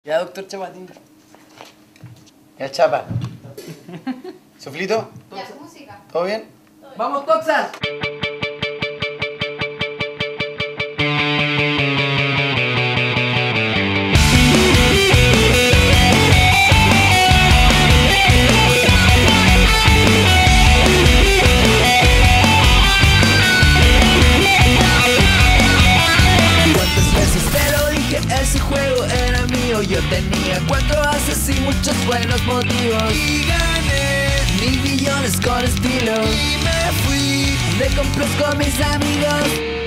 Ya, doctor Chapatín. Ya, Chapa. ¿Suflito? Ya, música. ¿Todo bien? ¡Vamos, Toxas! ¿Cuántas veces te lo dije? Ese juego era mío. Yo tenía 4 ases y muchos buenos motivos. Y gané 1000 millones con estilo. Y me fui de compras con mis amigos.